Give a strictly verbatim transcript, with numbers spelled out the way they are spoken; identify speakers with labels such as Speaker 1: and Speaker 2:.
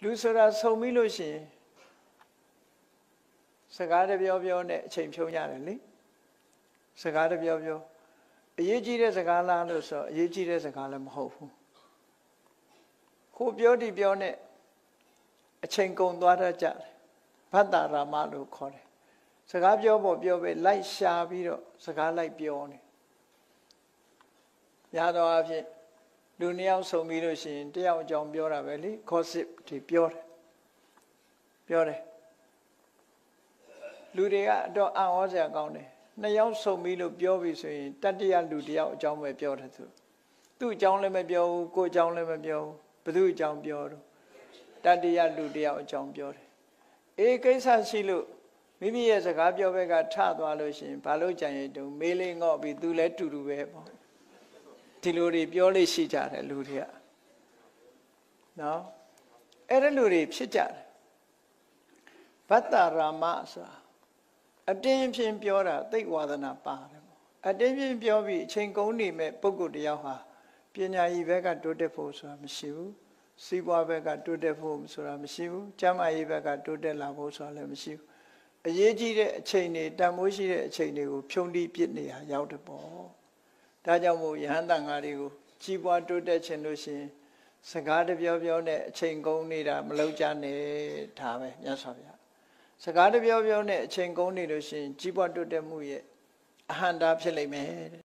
Speaker 1: လူဆိုတာဆုံပြီးလို့ရှိရင်စကားတပြောပြောနဲ့အချိန်ဖြုံးရတယ်လေစကားတပြောပြောအရေးကြီးတဲ့စကားလားလို့ဆိုအရေးကြီးတဲ့စကားလည်းမဟုတ်ဘူးဟိုပြောဒီပြောနဲ့အချိန်ကုန်သွားတတ်ကြတယ်ဘတ်တာရာမလို့ခေါ်တယ်စကားပြောဖို့ပြောပဲလိုက်ရှာပြီးတော့စကားလိုက်ပြောနေရတော့အဖြစ်လူနှစ်ယောက်ဆုံပြီးလို့ရှိရင်တယောက်အကြောင်းပြောတာပဲလေ gossip ဒီပြောတယ်ပြောတယ်လူတွေကတော့အံ့ဩစရာကောင်းတယ်နှစ်ယောက်ဆုံပြီးလို့ပြောပြီးဆိုရင်တတိယလူတယောက်အကြောင်းပဲပြောတယ်သူသူ့အကြောင်းလည်းမပြောဘူးကိုယ်အကြောင်းလည်းမပြောဘူးဘသူအကြောင်းပြောတော့တတိယလူတယောက်အကြောင်းပြောတယ်အေးကိစ္စရှိလို့မိမိရဲ့စကားပြောဘက်ကထသွားလို့ရှိရင်ဘာလို့ကြံရတုံမေးလေးငော့ပြီးသူလည်းတူတူပဲပေါ့ဒီလိုတွေပြောလို့ရှိကြတယ်လူတွေကနော်အဲ့ဒါလူတွေဖြစ်ကြတယ်ဘတ္တရာမဆိုတာအတင်းဖြင့်ပြောတာသိဝါဒနာပါတယ်ပေါ့အတင်းဖြင့်ပြောပြီးအချိန်ကုန်နေမဲ့ပုဂ္ဂိုလ်တယောက်ဟာပညာရည်ဘက်ကတိုးတက်ဖို့ဆိုတာမရှိဘူးစီးပွားဘက်ကတိုးတက်ဖို့ဆိုတာမရှိဘူးကျမ်းမာရေးဘက်ကတိုးတက်လာဖို့ဆိုတာလည်းမရှိဘူးအရေးကြီးတဲ့အချိန်တွေတန်ဖိုးရှိတဲ့အချိန်တွေကိုဖြုံးတိပစ်နေတာရောက်တယ်ပေါ့ဒါကြောင့်မို့ယဟန်တန်ဃာတွေကိုကြီးပွားတိုးတက်ခြင်းလို့ရှိရင်စကားတပြောပြောနဲ့အချိန်ကုန်နေတာမလုပ်ကြနဲ့ဒါပဲမြတ်စွာဘုရားစကားတပြောပြောနဲ့အချိန်ကုန်နေလို့ရှိရင်ကြီးပွားတိုးတက်မှုရဲ့အဟံတာဖြစ်လိမ့်မယ်